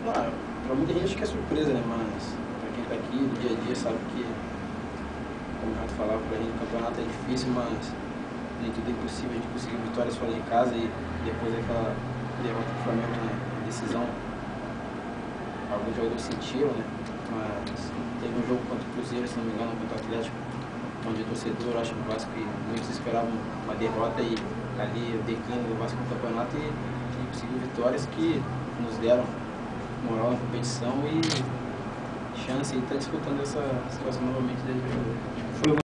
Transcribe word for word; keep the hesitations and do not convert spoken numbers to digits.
Ah, pra muita gente acho que é surpresa, né? Mas pra quem tá aqui no dia a dia sabe que, como o Renato falava, pra gente o campeonato é difícil, mas nem tudo é impossível. A gente conseguiu vitórias fora de casa e depois daquela derrota do Flamengo na decisão, alguns jogadores sentiram, né? Mas teve um jogo contra o Cruzeiro, se não me engano, contra o Atlético, onde o torcedor, acho que o Vasco e muitos esperavam uma derrota e ali o declínio do Vasco no campeonato e, e conseguiu vitórias que nos deram moral na competição e chance de estar disputando essa situação novamente desde o jogo.